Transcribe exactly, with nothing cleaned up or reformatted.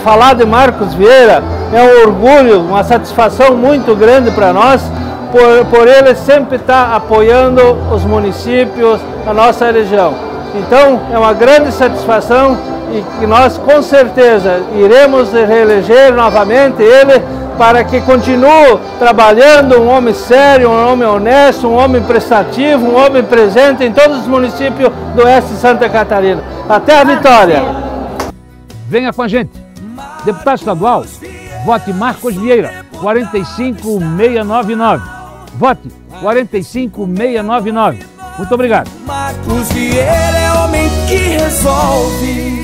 falar de Marcos Vieira é um orgulho, uma satisfação muito grande para nós, por, por ele sempre estar apoiando os municípios, a nossa região. Então é uma grande satisfação e que nós com certeza iremos reeleger novamente ele para que continue trabalhando, um homem sério, um homem honesto, um homem prestativo, um homem presente em todos os municípios do oeste de Santa Catarina. Até a vitória! Venha com a gente. Deputado estadual, vote Marcos Vieira, quatro cinco seis nove nove. Vote quatro cinco seis nove nove. Muito obrigado. Marcos Vieira é homem que resolve.